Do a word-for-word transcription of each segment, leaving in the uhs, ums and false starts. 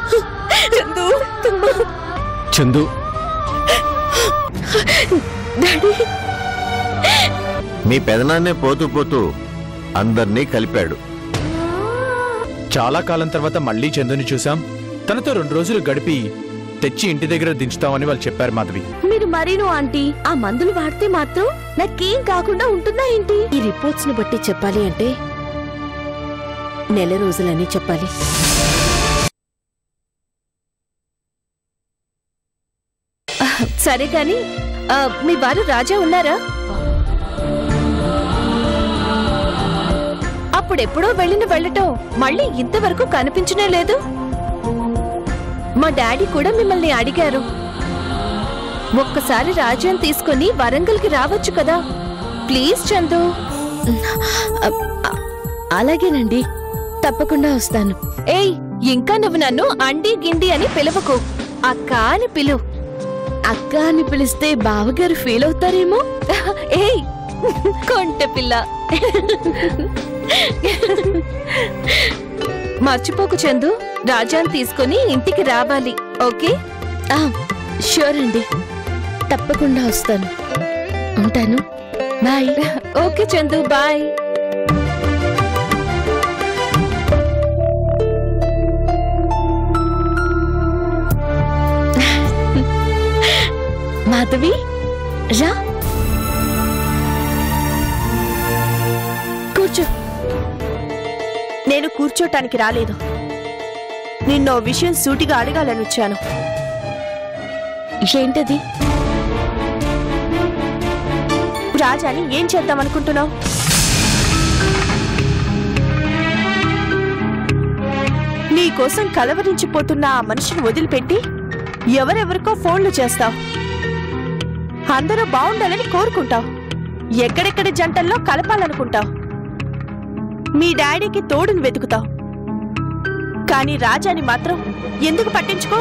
Chandu Chandu daddy మీ పెదనాన్నే పోతూ పోతూ అందర్నీ కలిపాడు. చాలా కాలం తర్వాత మళ్ళీ చందుని చూసాం. తనతో రెండు రోజులు గడిపి తెచ్చి ఇంటి దగ్గర దించుతామని వాళ్ళు చెప్పారు మాధవి. మీరు మరీను ఆంటీ ఆ మందులు వాడితే మాత్రం నాకేం కాకుండా ఉంటుందా ఏంటి? ఈ రిపోర్ట్స్ ని బట్టి చెప్పాలి అంటే నెల రోజులని చెప్పాలి. సరే కాని మీ వారు రాజా ఉన్నారా? అప్పుడెప్పుడో వెళ్ళిన వెళ్ళటం మళ్ళీ ఇంతవరకు కనిపించనే లేదు. మా డాడీ కూడా మిమ్మల్ని అడిగారు, ఒక్కసారి రాజాని తీసుకుని వరంగల్కి రావచ్చు కదా ప్లీజ్ చందు. అలాగేనండి, తప్పకుండా వస్తాను. ఏయ్, ఇంకా నువ్వు నన్ను అండి గిండి అని పిలవకు, అక్క అని పిలు. అక్క అని పిలిస్తే బావగారు ఫీల్ అవుతారేమో. ఏయ్ కొంటె పిల్ల. మర్చిపోకు చందు, రాజాని తీసుకుని ఇంటికి రావాలి. ఓకే? ష్యూర్ అండి, తప్పకుండా వస్తాను. ఉంటాను, bye. Okay Chandu, bye. Madhavi రా, కూర్చో. నేను కూర్చోటానికి రాలేదు, నిన్నో విషయం సూటిగా అడగాలని వచ్చాను. ఏంటది? రాజాని ఏం చేద్దామనుకుంటున్నావు? నీకోసం కలవరించిపోతున్న ఆ మనిషిని వదిలిపెట్టి ఎవరెవరికో ఫోన్లు చేస్తావు, అందరూ బాగుండాలని కోరుకుంటావు, ఎక్కడెక్కడి జంటల్లో కలపాలనుకుంటావు, మీ డాడీకి తోడుని వెతుకుతావు. కానీ రాజాని మాత్రం ఎందుకు పట్టించుకో?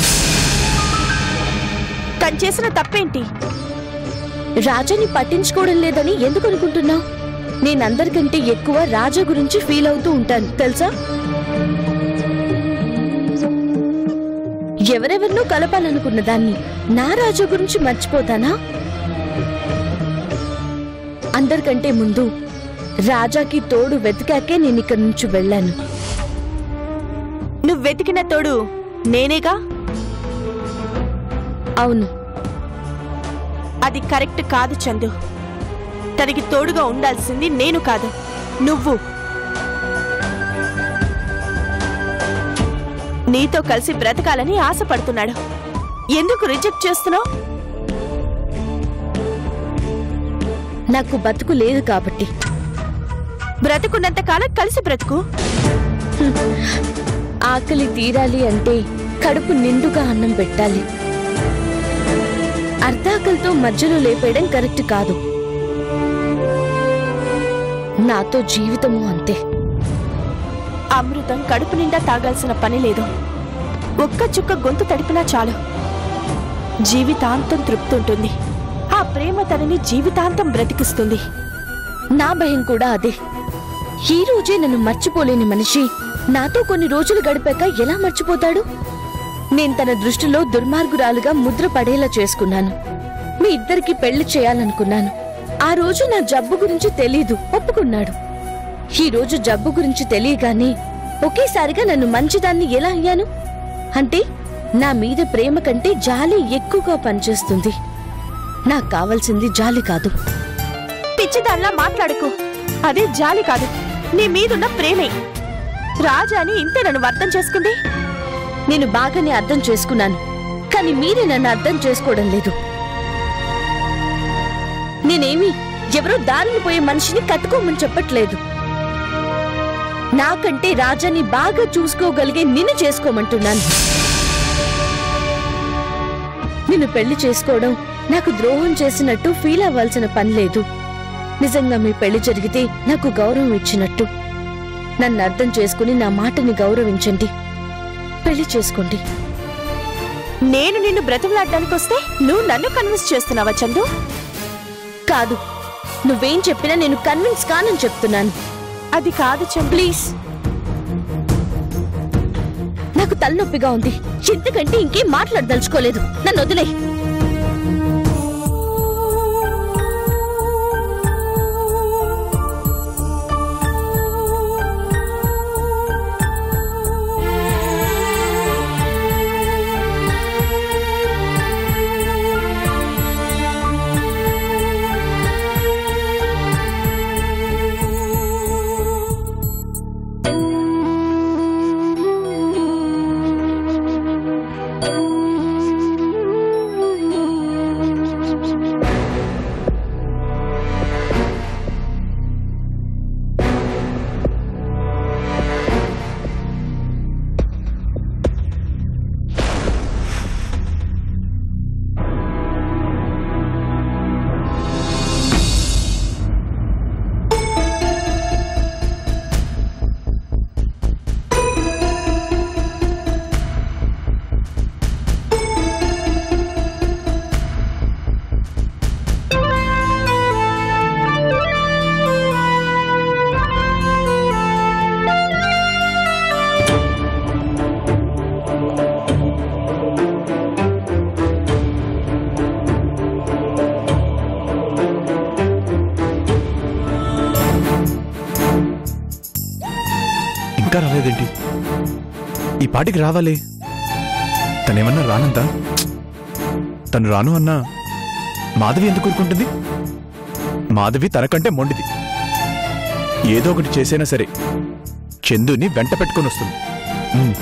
తను చేసిన తప్పేంటి? రాజాని పట్టించుకోవడం లేదని ఎందుకు అనుకుంటున్నావు? నేనందరికంటే ఎక్కువ రాజా గురించి ఫీల్ అవుతూ ఉంటాను తెలుసా. ఎవరెవరినో కలపాలనుకున్న దాన్ని నా రాజా గురించి మర్చిపోతానా? అందరికంటే ముందు రాజాకి తోడు వెతికాకే నేను ఇక్కడి నుంచి వెళ్ళాను. నువ్వు వెతికిన తోడు నేనేగా? అవును. అది కరెక్ట్ కాదు చందు, తనకి తోడుగా ఉండాల్సింది నేను కాదు, నువ్వు. నీతో కలిసి బ్రతకాలని ఆశపడుతున్నాడు, ఎందుకు రిజెక్ట్ చేస్తున్నావు? నాకు బతుకు లేదు కాబట్టి. బ్రతుకున్నంత కాలం కలిసి బ్రతుకు. ఆకలి తీరాలి అంటే కడుపు నిండుగా అన్నం పెట్టాలి. అర్ధాకలితో మధ్యలో లేపేయడం కరెక్ట్ కాదు. నాతో జీవితము అంతే. అమృతం కడుపు నిండా తాగాల్సిన పని లేదు, ఒక్క చుక్క గొంతు తడిపినా చాలు, జీవితాంతం తృప్తి ఉంటుంది. ఆ ప్రేమ తనని జీవితాంతం బ్రతికిస్తుంది. నా భయం కూడా అదే. ఈ రోజే నన్ను మర్చిపోలేని మనిషి నాతో కొన్ని రోజులు గడిపాక ఎలా మర్చిపోతాడు? నేను తన దృష్టిలో దుర్మార్గురాలుగా ముద్ర పడేలా చేసుకున్నాను. మీ ఇద్దరికి పెళ్లి చేయాలనుకున్నాను. ఆ రోజు నా జబ్బు గురించి తెలీదు, ఒప్పుకున్నాడు. ఈ రోజు జబ్బు గురించి తెలియగానే ఒకేసారిగా నన్ను మంచిదాన్ని ఎలా అయ్యాను? అంటే నా మీద ప్రేమ కంటే జాలి ఎక్కువగా పనిచేస్తుంది. నాకు కావాల్సింది జాలి కాదు. పిచ్చిదాన్లా మాట్లాడుకో, అదే జాలి కాదు, నీ మీదున్న ప్రేమే. రాజాని ఇంతే నన్ను అర్థం చేసుకుంది. నేను బాగానే అర్థం చేసుకున్నాను, కానీ మీరే నన్ను అర్థం చేసుకోవడం లేదు. నేనేమి ఎవరో దారిని పోయే మనిషిని కట్టుకోమని చెప్పట్లేదు. నాకంటే రాజాని బాగా చూసుకోగలిగే నిన్ను చేసుకోమంటున్నాను. నిన్ను పెళ్లి చేసుకోవడం నాకు ద్రోహం చేసినట్టు ఫీల్ అవ్వాల్సిన పని లేదు. నిజంగా మీ పెళ్లి జరిగితే నాకు గౌరవం ఇచ్చినట్టు. నన్ను అర్థం చేసుకుని నా మాటని గౌరవించండి, పెళ్లి చేసుకోండి. నేను నిన్ను బ్రతిమలాడడానికి వస్తే నువ్వు నన్ను కన్విన్స్ చేస్తున్నావా చందు? కాదు, నువ్వేం చెప్పినా నేను కన్విన్స్ కానని చెప్తున్నాను. అది కాదు చందు. ప్లీజ్, నాకు తలనొప్పిగా ఉంది. చింతకంటే ఇంకేం మాట్లాడదలుచుకోలేదు. నన్ను వదిలే. ఇంకా రాలేదేంటి? ఈ పాటికి రావాలి. తనేమన్నా రానంతా? తను రాను అన్నా మాధవి ఎందుకు ఊరుకుంటుంది? మాధవి తనకంటే మొండిది. ఏదో ఒకటి చేసైనా సరే చందుని వెంట పెట్టుకొని వస్తుంది. ఉమ్.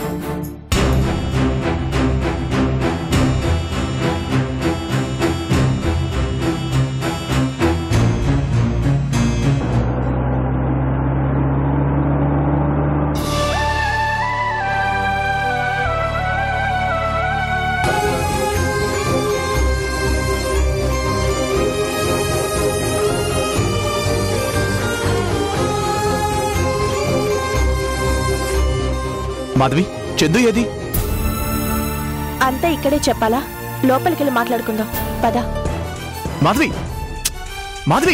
మాధవి, చందు ఏది? అంతా ఇక్కడే చెప్పాలా? లోపలికెళ్ళి మాట్లాడుకుందాం పద. మాధవి, మాధవి,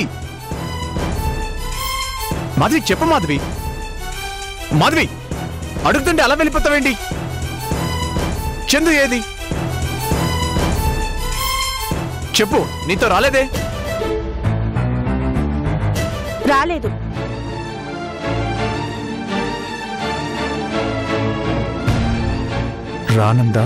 మాధవి చెప్పు. మాధవి, మాధవి అడుగుతుంటే అలా వెళ్ళిపోతావేంటి? చందు ఏది చెప్పు. నీతో రాలేదే? రాలేదు. రానందా?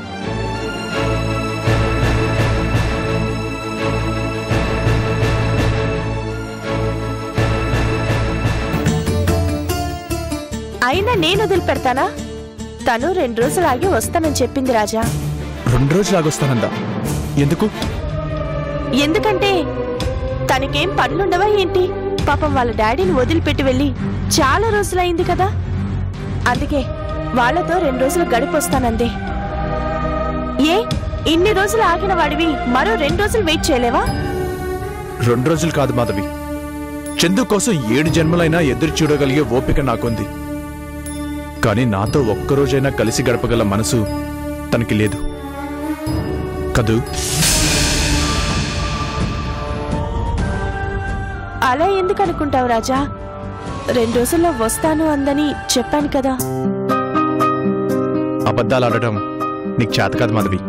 అయినా నేను వదిలిపెడతానా? తను రెండు రోజులు ఆగి వస్తానని చెప్పింది రాజా. రెండు రోజులు ఆగొస్తానందా? ఎందుకు? ఎందుకంటే తనకేం పనులుండవా ఏంటి? పాపం వాళ్ళ డాడీని వదిలిపెట్టి వెళ్ళి చాలా రోజులైంది కదా. అందుకే వాళ్లతో రెండు రోజులు గడిపొస్తానందే. ఏ ఇన్ని రోజులు ఆగిన వాడివి మరో రెండు రోజులు వెయిట్ చేయలేవా? రెండు రోజులు కాదు మాధవి, చందు కోసం ఏడు జన్మలైనా ఎదురు చూడగలిగే ఓపిక నాకుంది. కానీ నాతో ఒక్కరోజైనా కలిసి గడపగల మనసు తనకి లేదు కదూ? అలా ఎందుకు అనుకుంటావు రాజా? రెండు రోజుల్లో వస్తాను అందని చెప్పాను కదా. అబద్ధాలు ఆడటం నీకు చేత కాదు మాధవి.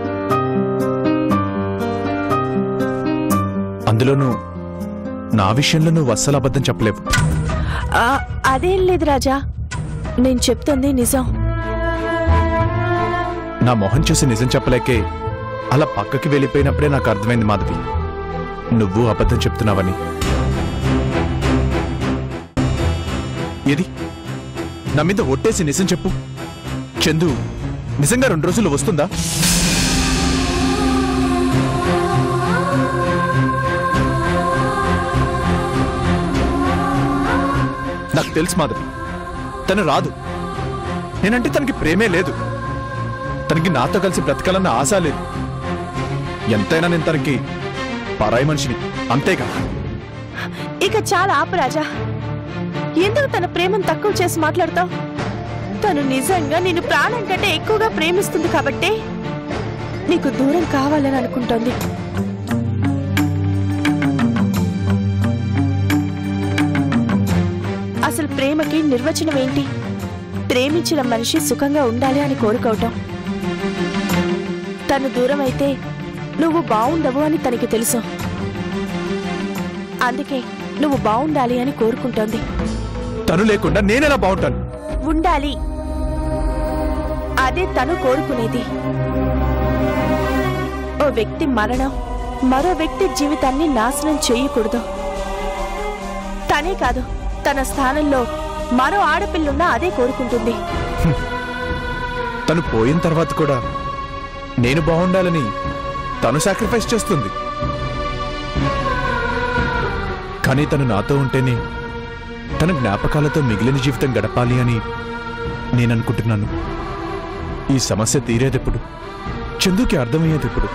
అందులోనూ నా విషయంలో నువ్వు అస్సలు అబద్ధం చెప్పలేవు. అదేం లేదు రాజా, నేను చెప్తుంది నిజం. నా మొహం చూసి నిజం చెప్పలేకే అలా పక్కకి వెళ్ళిపోయినప్పుడే నాకు అర్థమైంది మాధవి, నువ్వు అబద్ధం చెప్తున్నావని. ఏది నా మీద ఒట్టేసి నిజం చెప్పు. చందు నిజంగా రెండు రోజులు వస్తుందా? నాకు తెలుసు మాధవి, తను రాదు. నేనంటే తనకి ప్రేమే లేదు. తనకి నాతో కలిసి బ్రతకాలన్న ఆశ లేదు. ఎంతైనా నేను తనకి పరాయి మనిషిని, అంతేగా. ఇక చాలా ఆపు రాజా. ఎందుకు తన ప్రేమను తక్కువ చేసి మాట్లాడతావు? తను నిజంగా నిన్ను ప్రాణం కంటే ఎక్కువగా ప్రేమిస్తుంది కాబట్టే నీకు దూరం కావాలని అనుకుంటోంది. అసలు ప్రేమకి నిర్వచనం ఏంటి? ప్రేమించిన మనిషి సుఖంగా ఉండాలి అని కోరుకోవటం. తను దూరం అయితే నువ్వు బావుండవు అని తనకి తెలుసు. అందుకే నువ్వు బావుండాలి అని కోరుకుంటోంది. తను లేకుండా నేనెలా బాగుంటాను? ఉండాలి, అదే తను కోరుకునేది. ఓ వ్యక్తి మరణం మరో వ్యక్తి జీవితాన్ని నాశనం చేయకూడదు. తనే కాదు, తన స్థానంలో మరో ఆడపిల్లున్నా అదే కోరుకుంటుంది. తను పోయిన తర్వాత కూడా నేను బాగుండాలని తను సాక్రిఫైస్ చేస్తుంది. కానీ తను నాతో ఉంటేనే తన జ్ఞాపకాలతో మిగిలిన జీవితం గడపాలి అని నేననుకుంటున్నాను. ఈ సమస్య తీరేదెప్పుడు? చందుకి అర్థమయ్యేదెప్పుడు?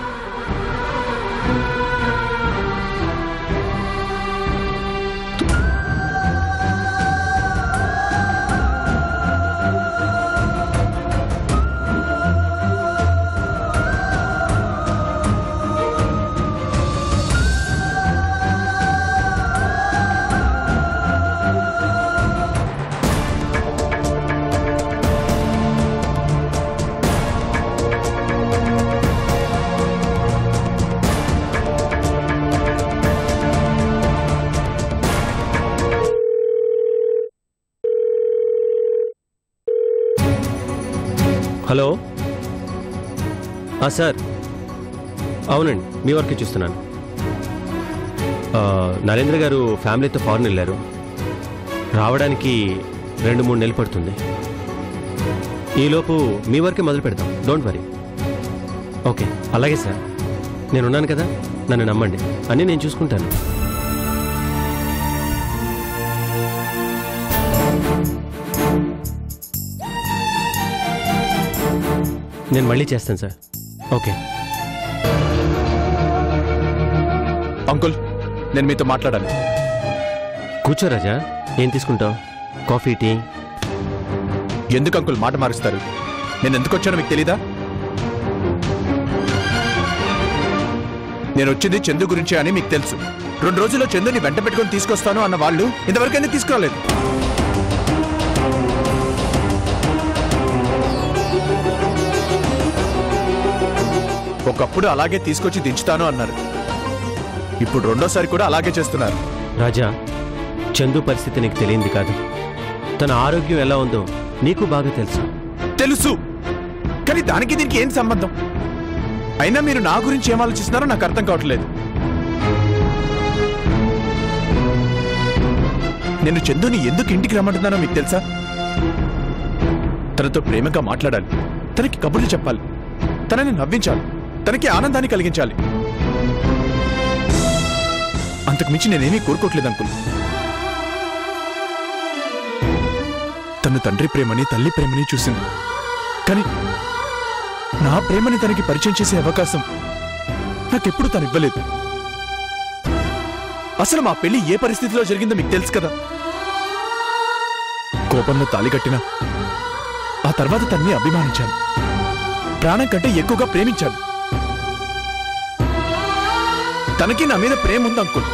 హలో సార్, అవునండి, మీ వర్కే చూస్తున్నాను. నరేంద్ర గారు ఫ్యామిలీతో ఫారెన్ వెళ్ళారు. రావడానికి రెండు మూడు నెలలు పడుతుంది. ఈలోపు మీ వర్కే మొదలు పెడతాం. Don't worry. ఓకే, అలాగే సార్. నేనున్నాను కదా, నన్ను నమ్మండి. అన్నీ నేను చూసుకుంటాను. నేను మళ్ళీ చేస్తాను సార్. ఓకే అంకుల్, నేను మీతో మాట్లాడాలి. కూర్చో రాజా. ఏం తీసుకుంటావు? Coffee, tea? ఎందుకు అంకుల్ మాట మారుస్తారు? నేను ఎందుకు వచ్చానో మీకు తెలీదా? నేను వచ్చింది చందు గురించే అని మీకు తెలుసు. రెండు రోజుల్లో చందుని వెంట పెట్టుకొని తీసుకొస్తాను అన్న వాళ్ళు ఇంతవరకు ఎందుకు తీసుకురాలేదు? ఒకప్పుడు అలాగే తీసుకొచ్చి దించుతాను అన్నారు. ఇప్పుడు రెండోసారి కూడా అలాగే చేస్తున్నారు. రాజా, చందు పరిస్థితి నీకు తెలియంది కాదు. తన ఆరోగ్యం ఎలా ఉందో నీకు బాగా తెలుసు. తెలుసు, కానీ దానికి దీనికి ఏం సంబంధం? అయినా మీరు నా గురించి ఏం ఆలోచిస్తున్నారో నాకు అర్థం కావట్లేదు. నేను చందుని ఎందుకు ఇంటికి రమ్మంటున్నానో మీకు తెలుసా? తనతో ప్రేమగా మాట్లాడాలి, తనకి కబుర్లు చెప్పాలి, తనని నవ్వించాలి, తనకి ఆనందాన్ని కలిగించాలి. అంతకు మించి నేనేమీ కోరుకోవట్లేదు అంకుల్. తను తండ్రి ప్రేమని తల్లి ప్రేమని చూసింది, కానీ నా ప్రేమని తనకి పరిచయం చేసే అవకాశం నాకెప్పుడు తను ఇవ్వలేదు. అసలు మా పెళ్లి ఏ పరిస్థితిలో జరిగిందో మీకు తెలుసు కదా. కోపంలో తాళి కట్టినా ఆ తర్వాత తన్ని అభిమానించాను, ప్రాణం కంటే ఎక్కువగా ప్రేమించాను. తనకి నా మీద ప్రేమ ఉంది అంకుల్.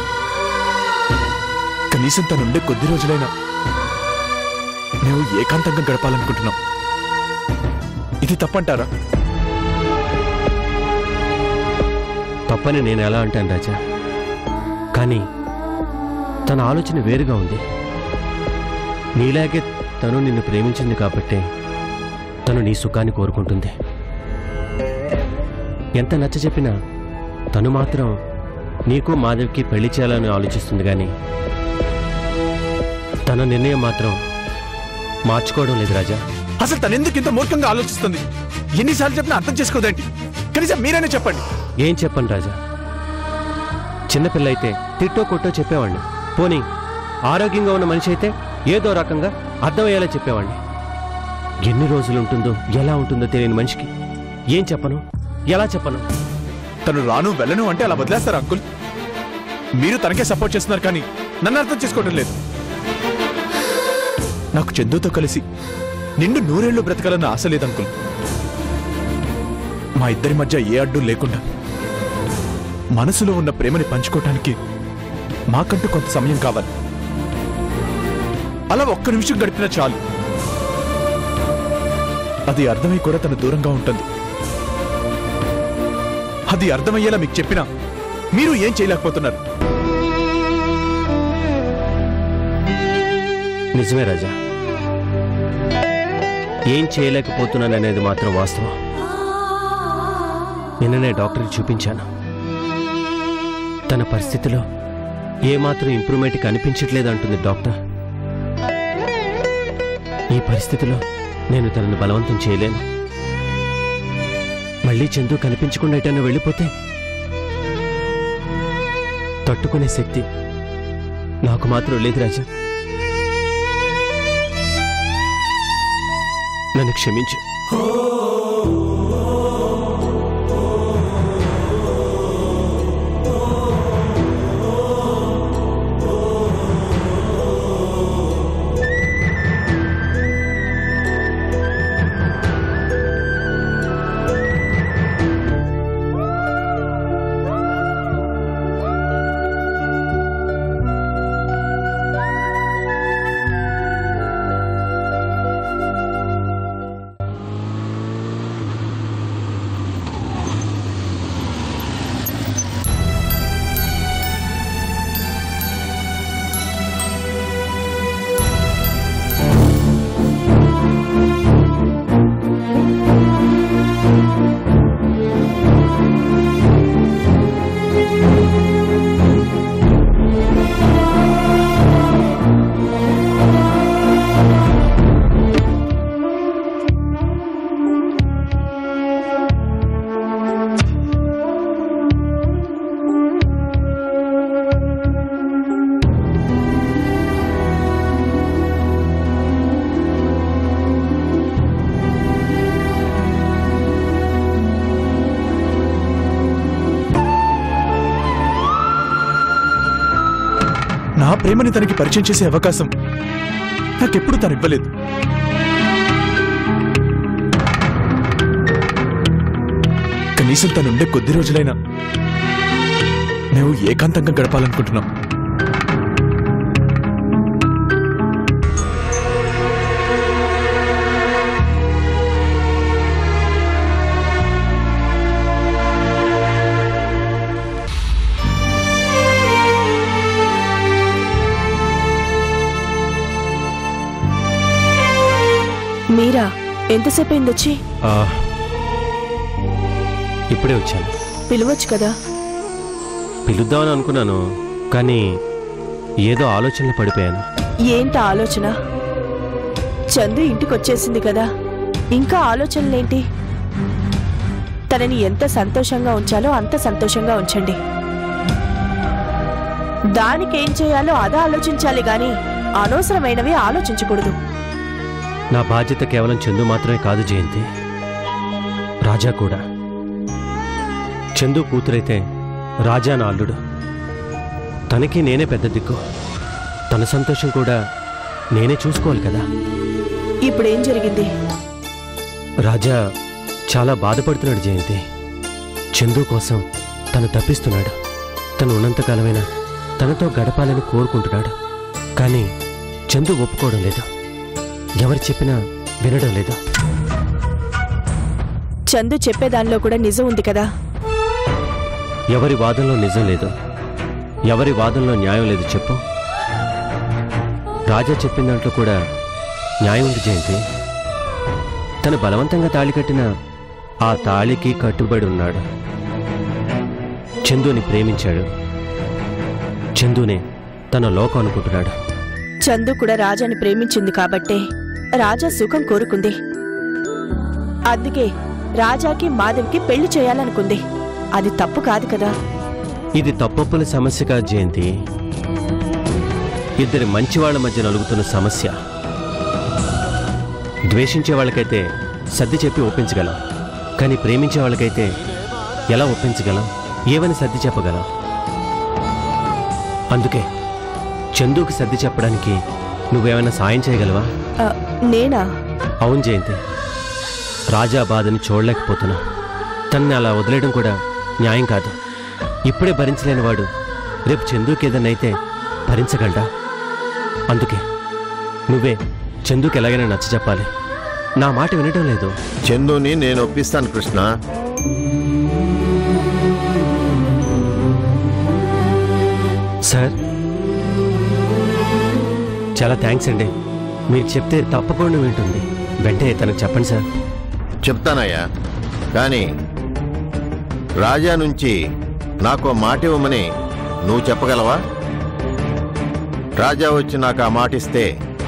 కనీసం తనుండే కొద్ది రోజులైనా మేము ఏకాంతంగా గడపాలనుకుంటున్నాం. ఇది తప్పంటారా? తప్పని నేను ఎలా అంటాను రాజా, కానీ తన ఆలోచన వేరుగా ఉంది. నీలాగే తను నిన్ను ప్రేమించింది కాబట్టి తను నీ సుఖాన్ని కోరుకుంటుంది. ఎంత నచ్చ చెప్పినా తను మాత్రం నీకు మాధవ్కి పెళ్లి చేయాలని ఆలోచిస్తుంది, కానీ తన నిర్ణయం మాత్రం మార్చుకోవడం లేదు రాజా. అసలు తను ఎందుకు ఇంత మూర్ఖంగా ఆలోచిస్తుంది? ఎన్నిసార్లు చెప్పినా అర్థం చేసుకోదేంటి? కనీసం మీరైనా చెప్పండి. ఏం చెప్పను రాజా. చిన్నపిల్ల అయితే తిట్టో కొట్టో చెప్పేవాడిని. పోనీ ఆరోగ్యంగా ఉన్న మనిషి అయితే ఏదో రకంగా అర్థమయ్యేలా చెప్పేవాడిని. ఎన్ని రోజులు ఉంటుందో ఎలా ఉంటుందో తెలియని మనిషికి ఏం చెప్పను, ఎలా చెప్పను? తను రాను వెళ్ళను అంటే అలా వదిలేస్తారు అంకుల్. మీరు తనకే సపోర్ట్ చేస్తున్నారు, కానీ నన్ను అర్థం చేసుకోవడం లేదు. నాకు చందుతో కలిసి నిండు నూరేళ్లు బ్రతకాలన్న ఆశ లేదు అంకుల్. మా ఇద్దరి మధ్య ఏ అడ్డు లేకుండా మనసులో ఉన్న ప్రేమని పంచుకోవటానికి మాకంటూ కొంత సమయం కావాలి. అలా ఒక్క నిమిషం గడిపినా చాలు. అది అర్థమై కూడా తను దూరంగా ఉంటుంది. అది అర్థమయ్యేలా మీకు చెప్పినా మీరు ఏం చేయలేకపోతున్నారు. నిజమే రాజా, ఏం చేయలేకపోతున్నాననేది మాత్రం వాస్తవం. నిన్ననే డాక్టర్కి చూపించాను. తన పరిస్థితిలో ఏమాత్రం ఇంప్రూవ్మెంట్ కనిపించట్లేదు అంటుంది డాక్టర్. ఈ పరిస్థితిలో నేను తనను బలవంతం చేయలేను. మళ్ళీ చందు కనిపించకుండా ఎటైనా వెళ్ళిపోతే తట్టుకునే శక్తి నాకు మాత్రం లేదు రాజా. నన్ను క్షమించు. నా ప్రేమని తనకి పరిచయం చేసే అవకాశం నాకెప్పుడు తను ఇవ్వలేదు. కనీసం తనుండే కొద్ది రోజులైనా మేము ఏకాంతంగా గడపాలనుకుంటున్నాం. మీరా ఎంతసేపు అయింది వచ్చి? ఇప్పుడే వచ్చాను. పిలవచ్చు కదా. పిలుద్దామని అనుకున్నాను, కానీ ఏదో ఆలోచనలో పడిపోయాను. ఏంట ఆలోచన? చందు ఇంటికి వచ్చేసింది కదా, ఇంకా ఆలోచనలేంటి? తనని ఎంత సంతోషంగా ఉంచాలో అంత సంతోషంగా ఉంచండి. దానికేం చేయాలో అదే ఆలోచించాలి గాని అనవసరమైనవి ఆలోచించకూడదు. నా బాధ్యత కేవలం చందు మాత్రమే కాదు జయంతి, రాజా కూడా. చందు కూతురైతే రాజా నా అల్లుడు. తనకి నేనే పెద్ద దిక్కు. తన సంతోషం కూడా నేనే చూసుకోవాలి కదా. ఇప్పుడేం జరిగింది? రాజా చాలా బాధపడుతున్నాడు జయంతి. చందు కోసం తను తప్పిస్తున్నాడు. తను ఉన్నంతకాలమైనా తనతో గడపాలని కోరుకుంటున్నాడు. కానీ చందు ఒప్పుకోవడం లేదు. ఎవరు చెప్పినా వినడం లేదు. చందు చెప్పేదానిలో కూడా నిజం ఉంది కదా. ఎవరి వాదనలో నిజం లేదు, ఎవరి వాదనలో న్యాయం లేదు చెప్పు. రాజా చెప్పిన దాంట్లో కూడా న్యాయం ఉంది జయంతి. తను బలవంతంగా తాళి కట్టిన ఆ తాళికి కట్టుబడి ఉన్నాడు. చందుని ప్రేమించాడు. చందునే తన లోకం అనుకుంటున్నాడు. చందు కూడా రాజాని ప్రేమించింది కాబట్టే రాజా సుఖం కోరుకుంది. అందుకే రాజాకి మాధవికి పెళ్లి చేయాలనుకుంది. అది తప్పు కాదు కదా. ఇది తప్పొప్పుల సమస్య కాదు జయంతి, ఇద్దరి మంచివాళ్ల మధ్య నలుగుతున్న సమస్య. ద్వేషించే వాళ్ళకైతే సర్ది చెప్పి ఒప్పించగలం, కానీ ప్రేమించే వాళ్ళకైతే ఎలా ఒప్పించగలం, ఏమని సర్ది చెప్పగలం? అందుకే చందుకి సర్ది చెప్పడానికి నువ్వేమైనా సాయం చేయగలవా? నేనా? అవును జయంతి, రాజా బాధని చూడలేకపోతున్నా. తన్ని అలా వదిలేయడం కూడా న్యాయం కాదు. ఇప్పుడే భరించలేని వాడు రేపు చందుకి ఏదన్నైతే భరించగలడా? అందుకే నువ్వే చందుకి ఎలాగైనా నచ్చ చెప్పాలి. నా మాట వినటం లేదు. చందుని నేను ఒప్పిస్తాను కృష్ణ. సార్ చాలా థ్యాంక్స్ అండి. మీరు చెప్తే తప్పకుండా వింటుంది. వెంటనే తనకు చెప్పండి సార్. చెప్తానయ్యా, కానీ రాజా నుంచి నాకు మాట ఇవ్వమని నువ్వు చెప్పగలవా? రాజా వచ్చి నాకు ఆ మాట ఇస్తే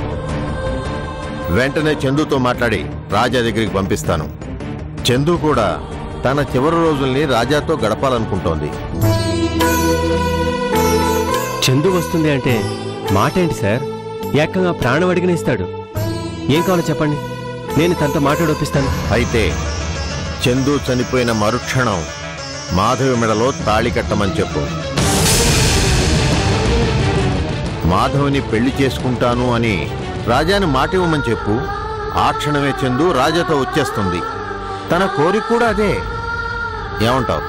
వెంటనే చందుతో మాట్లాడి రాజా దగ్గరికి పంపిస్తాను. చందు కూడా తన చివరి రోజుల్ని రాజాతో గడపాలనుకుంటోంది. చందు వస్తుంది అంటే మాట ఏంటి సార్? ఏకంగా ప్రాణం అడిగిన ఇస్తాడు. ఏం కావాలో చెప్పండి, నేను తనతో మాట్లాడొప్పిస్తాను. అయితే చందు చనిపోయిన మరుక్షణం మాధవి మెడలో తాళి కట్టమని చెప్పు. మాధవిని పెళ్లి చేసుకుంటాను అని రాజాని మాట ఇవ్వమని చెప్పు. ఆ క్షణమే చందు రాజాతో వచ్చేస్తుంది. తన కోరిక కూడా అదే. ఏమంటావు?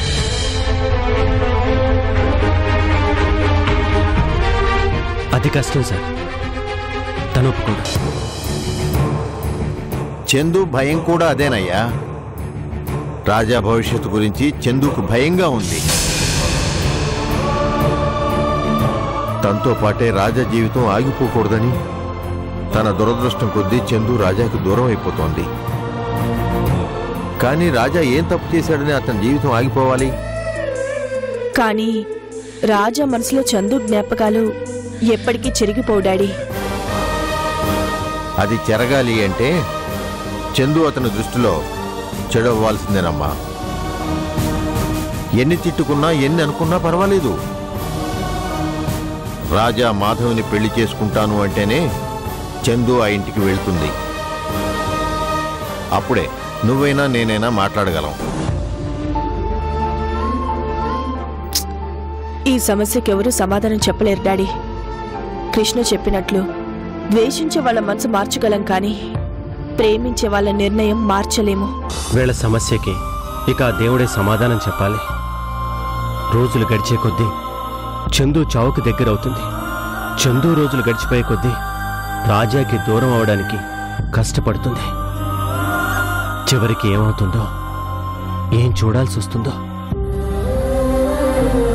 అది కష్టం సార్, తను ఒప్పుకోడు. చందు భయం కూడా అదేనయ్యా. రాజా భవిష్యత్తు గురించి చందుకు భయంగా ఉంది. తనతో పాటే రాజా జీవితం ఆగిపోకూడదని తన దురదృష్టం కొద్దీ చందు రాజాకు దూరం అయిపోతోంది. కానీ రాజా ఏం తప్పు చేశాడని అతని జీవితం ఆగిపోవాలి? కానీ రాజా మనసులో చందు జ్ఞాపకాలు ఎప్పటికీ చెరిగిపోవు డాడీ. అది చెరగాలి అంటే చందు అతని దృష్టిలో చెడవ్వాల్సిందేనమ్మా. ఎన్ని తిట్టుకున్నా ఎన్ని అనుకున్నా పర్వాలేదు. రాజా మాధవిని పెళ్లి చేసుకుంటాను అంటేనే చందు ఆ ఇంటికి వెళ్తుంది. అప్పుడే నువ్వైనా నేనైనా మాట్లాడగలం. ఈ సమస్యకెవరూ సమాధానం చెప్పలేరు డాడీ. కృష్ణ చెప్పినట్లు ద్వేషించే వాళ్ళ మనసు మార్చగలం, కానీ ప్రేమించే వాళ్ళ నిర్ణయం మార్చలేము. వీళ్ళ సమస్యకి ఇక ఆ దేవుడే సమాధానం చెప్పాలి. రోజులు గడిచే కొద్దీ చందు చావుకు దగ్గరవుతుంది. చందు రోజులు గడిచిపోయే కొద్దీ రాజాకి దూరం అవడానికి కష్టపడుతుంది. చివరికి ఏమవుతుందో, ఏం చూడాల్సి వస్తుందో.